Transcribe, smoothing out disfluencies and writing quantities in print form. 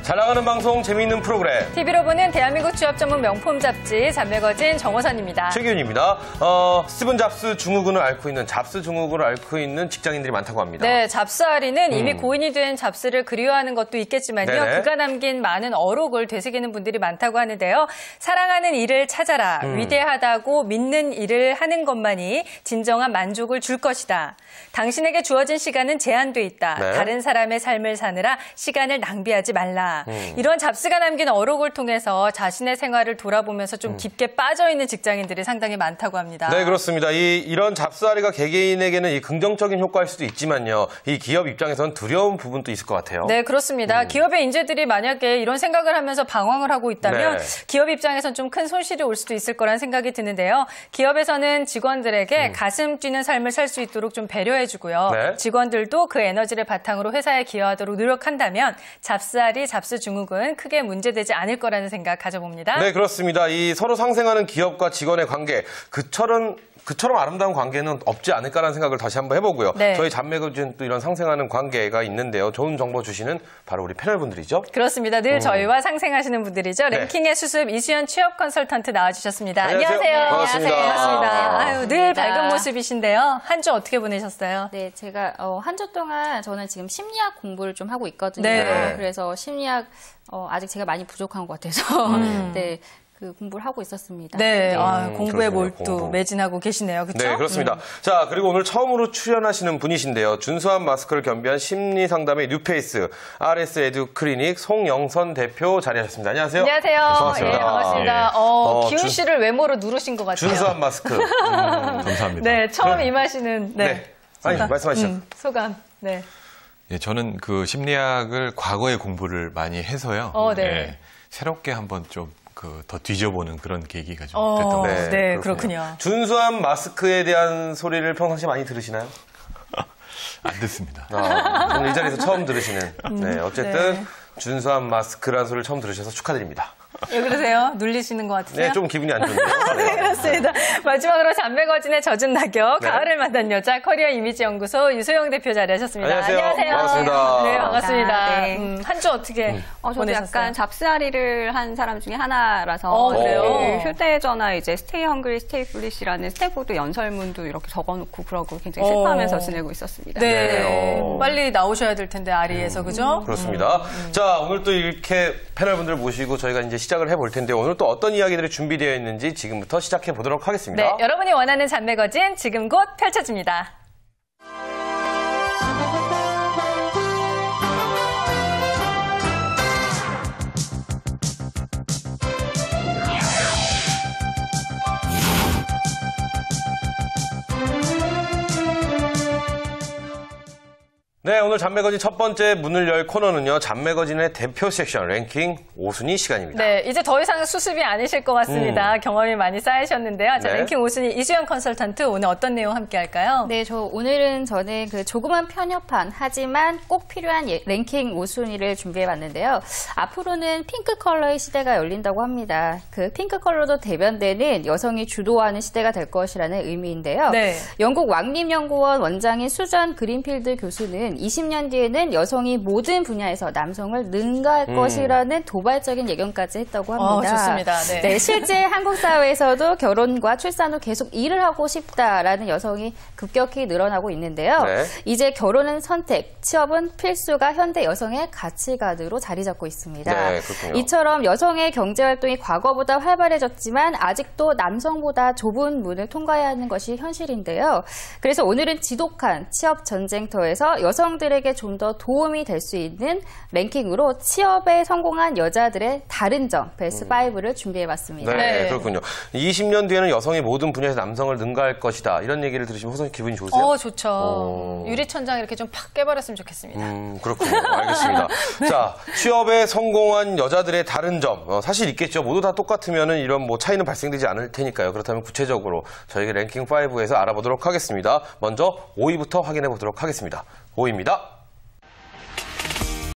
잘 나가는 방송, 재미있는 프로그램. TV로 보는 대한민국 취업 전문 명품 잡지 잡매거진 정호선입니다. 최기훈입니다. 스티븐 잡스 증후군을 앓고 있는 직장인들이 많다고 합니다. 네, 잡스아리는 이미 고인이 된 잡스를 그리워하는 것도 있겠지만요. 네네. 그가 남긴 많은 어록을 되새기는 분들이 많다고 하는데요. 사랑하는 일을 찾아라. 위대하다고 믿는 일을 하는 것만이 진정한 만족을 줄 것이다. 당신에게 주어진 시간은 제한돼 있다. 네. 다른 사람의 삶을 사느라 시간을 낭비하지 말라. 이런 잡스가 남긴 어록을 통해서 자신의 생활을 돌아보면서 좀 깊게 빠져있는 직장인들이 상당히 많다고 합니다. 네, 그렇습니다. 이런 잡스아리가 개개인에게는 이 긍정적인 효과일 수도 있지만요. 이 기업 입장에서는 두려운 부분도 있을 것 같아요. 네, 그렇습니다. 기업의 인재들이 만약에 이런 생각을 하면서 방황을 하고 있다면 기업 입장에서는 좀 큰 손실이 올 수도 있을 거라는 생각이 드는데요. 기업에서는 직원들에게 가슴 뛰는 삶을 살 수 있도록 좀 배려해주고요. 네. 직원들도 그 에너지를 바탕으로 회사에 기여하도록 노력한다면 잡스아리, 잡스 증후군 크게 문제되지 않을 거라는 생각 가져봅니다. 네, 그렇습니다. 이 서로 상생하는 기업과 직원의 관계, 그처럼 아름다운 관계는 없지 않을까라는 생각을 다시 한번 해보고요. 네. 저희 잡매거진 또 이런 상생하는 관계가 있는데요. 좋은 정보 주시는 바로 우리 패널분들이죠. 그렇습니다. 늘 저희와 상생하시는 분들이죠. 네. 랭킹의 수습 이수연 취업 컨설턴트 나와주셨습니다. 안녕하세요. 반갑습니다. 반갑습니다. 아유, 늘 밝은 모습이신데요. 한 주 어떻게 보내셨어요? 네, 제가 한 주 동안 저는 지금 심리학 공부를 좀 하고 있거든요. 네. 그래서 심리학 아직 제가 많이 부족한 것 같아서 네. 그 공부를 하고 있었습니다. 네, 공부에 몰두 공부. 매진하고 계시네요. 그렇죠? 네, 그렇습니다. 자, 그리고 오늘 처음으로 출연하시는 분이신데요. 준수한 마스크를 겸비한 심리 상담의 뉴페이스 RS 에듀 클리닉 송영선 대표 자리하셨습니다. 안녕하세요. 안녕하세요. 반갑습니다. 네, 반갑습니다. 예. 기훈 씨를 외모로 누르신 것 같아요. 준수한 마스크. 감사합니다. 네, 처음 임하시는 아니, 말씀하시죠. 소감. 네. 예, 저는 그 심리학을 과거에 공부를 많이 해서요. 네. 예, 새롭게 한번 좀 더 뒤져보는 그런 계기가 좀 됐던 것 같아요. 네, 그렇군요. 준수한 마스크에 대한 소리를 평상시에 많이 들으시나요? 안 듣습니다. 저는 이 자리에서 처음 들으시는. 네, 어쨌든 준수한 마스크라는 소리를 처음 들으셔서 축하드립니다. 왜 그러세요? 눌리시는 것 같으세요? 네, 좀 기분이 안 좋네요. 네, 그렇습니다. 마지막으로 잡매거진의 젖은 낙엽, 네. 가을을 만난 여자, 커리어 이미지 연구소 유소영 대표 자리하셨습니다. 안녕하세요. 반갑습니다. 네, 반갑습니다. 네. 한 주 어떻게 저도 보내셨어요? 약간 잡스아리를 한 사람 중에 하나라서 그래요? 그 휴대전화 이제 스테이 헝그리 스테이 플리시라는 스탠포드 연설문도 이렇게 적어놓고 그러고 굉장히 슬퍼하면서 지내고 있었습니다. 네, 빨리 나오셔야 될 텐데 아리에서 그죠? 그렇습니다. 자, 오늘 또 이렇게 패널분들 모시고 저희가 이제 시작을 해볼 텐데 오늘 또 어떤 이야기들이 준비되어 있는지 지금부터 시작해 보도록 하겠습니다. 네, 여러분이 원하는 잡매거진 지금 곧 펼쳐집니다. 네, 오늘 잡매거진 첫 번째 문을 열 코너는요. 잡매거진의 대표 섹션 랭킹 5순위 시간입니다. 네, 이제 더 이상 수습이 아니실 것 같습니다. 경험이 많이 쌓이셨는데요. 자, 네. 랭킹 5순위 이수연 컨설턴트 오늘 어떤 내용 함께 할까요? 네, 오늘은 저는 그 조그만 편협한 하지만 꼭 필요한 랭킹 5순위를 준비해봤는데요. 앞으로는 핑크 컬러의 시대가 열린다고 합니다. 그 핑크 컬러로 대변되는 여성이 주도하는 시대가 될 것이라는 의미인데요. 네. 영국 왕립연구원 원장인 수잔 그린필드 교수는 20년 뒤에는 여성이 모든 분야에서 남성을 능가할 것이라는 도발적인 예견까지 했다고 합니다. 좋습니다. 네. 네, 실제 한국 사회에서도 결혼과 출산 후 계속 일을 하고 싶다라는 여성이 급격히 늘어나고 있는데요. 네. 이제 결혼은 선택, 취업은 필수가 현대 여성의 가치관으로 자리 잡고 있습니다. 네, 그렇군요. 이처럼 여성의 경제활동이 과거보다 활발해졌지만 아직도 남성보다 좁은 문을 통과해야 하는 것이 현실인데요. 그래서 오늘은 지독한 취업 전쟁터에서 여성들에게 좀 더 도움이 될 수 있는 랭킹으로 취업에 성공한 여자들의 다른 점, 베스트 5를 준비해봤습니다. 네, 그렇군요. 20년 뒤에는 여성이 모든 분야에서 남성을 능가할 것이다. 이런 얘기를 들으시면 호선님 기분이 좋으세요? 좋죠. 유리천장 이렇게 좀 팍 깨버렸으면 좋겠습니다. 그렇군요. 알겠습니다. 자, 취업에 성공한 여자들의 다른 점. 사실 있겠죠. 모두 다 똑같으면 이런 뭐 차이는 발생되지 않을 테니까요. 그렇다면 구체적으로 저희가 랭킹 5에서 알아보도록 하겠습니다. 먼저 5위부터 확인해 보도록 하겠습니다. 5위입니다.